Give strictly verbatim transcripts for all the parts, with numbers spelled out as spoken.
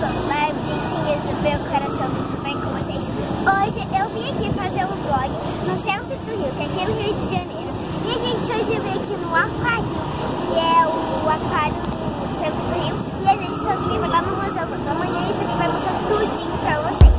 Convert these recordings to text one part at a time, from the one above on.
Olá, bonitinhas do meu coração, tudo bem com vocês? Hoje eu vim aqui fazer um vlog no centro do Rio, que é aqui no Rio de Janeiro. E a gente hoje veio aqui no Aquário, que é o aquário do centro do Rio. E a gente também vai lá no Museu da Manhã e também vai mostrar tudinho pra vocês.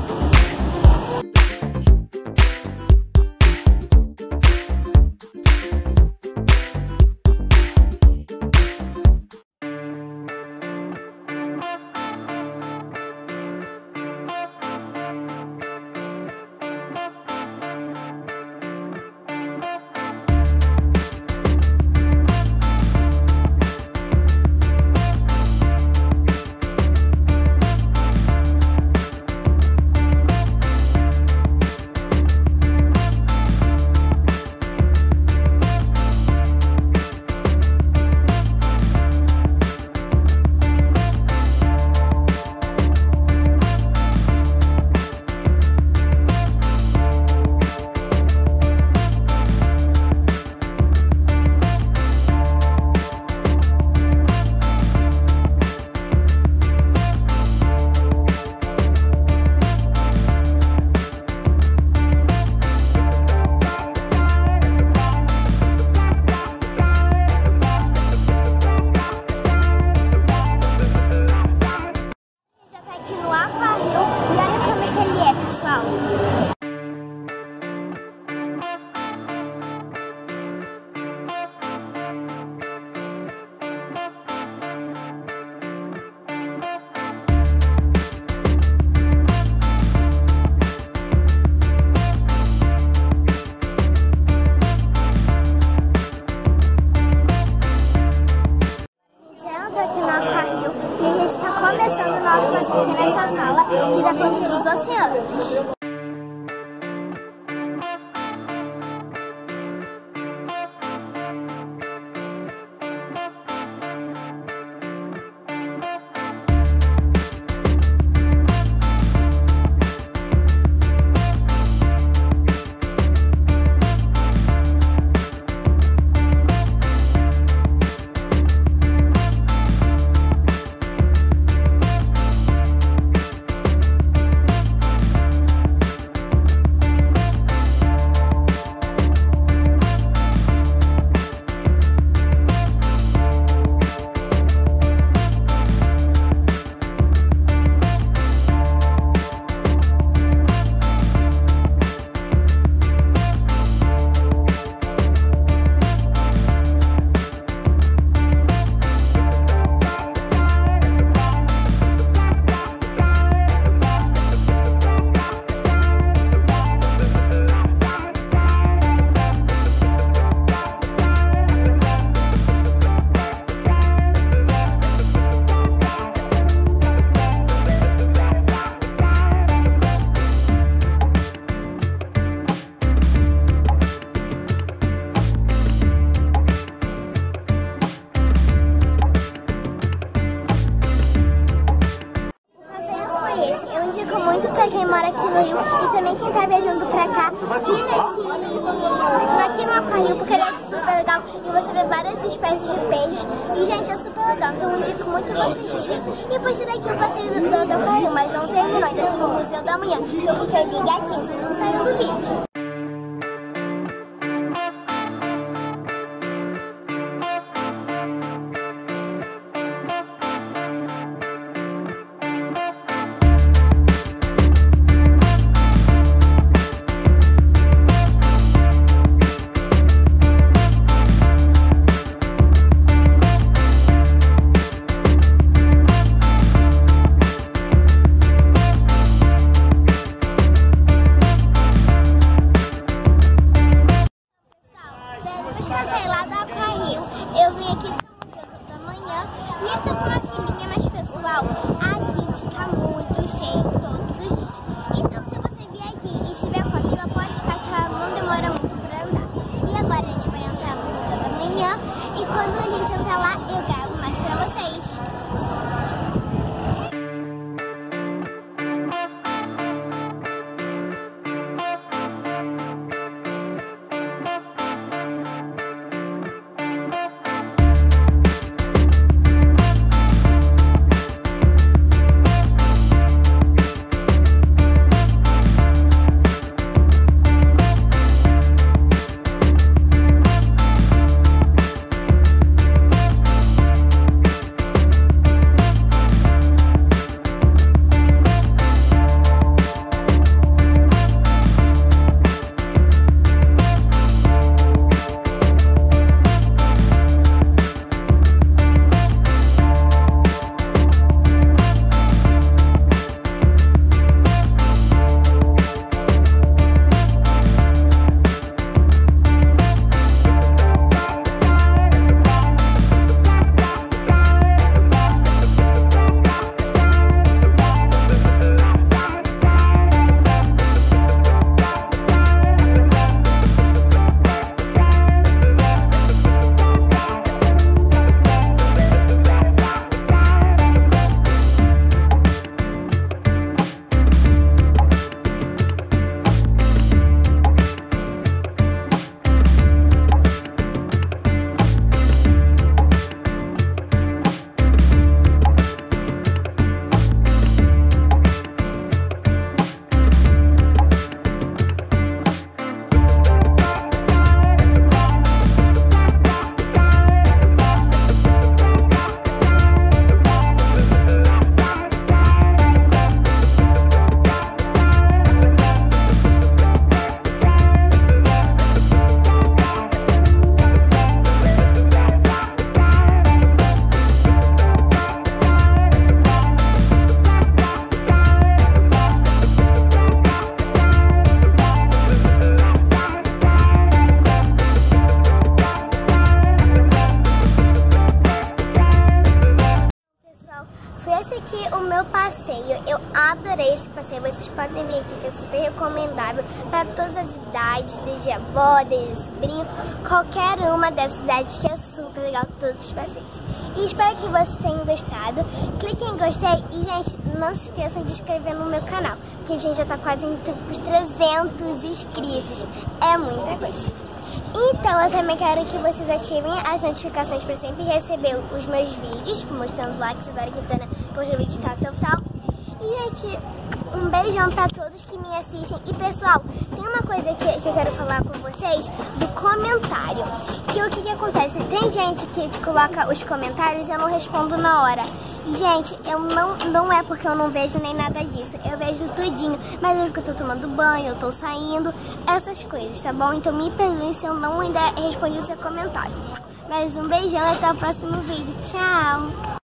E a gente está começando o nosso passeio aqui nessa sala que dá falando dos oceanos. Eu indico muito pra quem mora aqui no Rio e também quem tá viajando pra cá vir nesse, aqui no Aquário, porque ele é super legal e você vê várias espécies de peixes e, gente, é super legal, então eu indico muito vocês virem. E por ser daqui eu passei do, do, do Aquário, mas não terminou, ainda tem o Museu da Manhã, então fica ligadinho, vocês não saiam do vídeo. Eu vim aqui pro Museu da Manhã e eu tô com uma filinha, mas pessoal, aqui fica muito cheio todos os dias. Então se você vier aqui e tiver com a fila, pode estar que ela não demora muito pra andar. E agora a gente vai entrar no Museu da Manhã e quando a gente entrar lá, eu gravo mais pra vocês. o meu passeio. Eu adorei esse passeio. Vocês podem ver aqui que é super recomendável para todas as idades, desde a avó, desde o sobrinho, qualquer uma dessas idades, que é super legal todos os passeios. E espero que vocês tenham gostado. Clique em gostei e, gente, não se esqueçam de se inscrever no meu canal, que a gente já tá quase em trezentos inscritos. É muita coisa. Então eu também quero que vocês ativem as notificações para sempre receber os meus vídeos, mostrando lá que Isadora Quintana posta vídeo tal, tal, tal. E, gente, um beijão pra todos que me assistem. E, pessoal, tem uma coisa que, que eu quero falar com vocês do comentário. Que o que, que acontece? Tem gente que coloca os comentários e eu não respondo na hora. E, gente, eu não, não é porque eu não vejo nem nada disso. Eu vejo tudinho. Mas é porque eu tô tomando banho, eu tô saindo, essas coisas, tá bom? Então me perdoe se eu não ainda respondi o seu comentário. Mas um beijão e até o próximo vídeo. Tchau!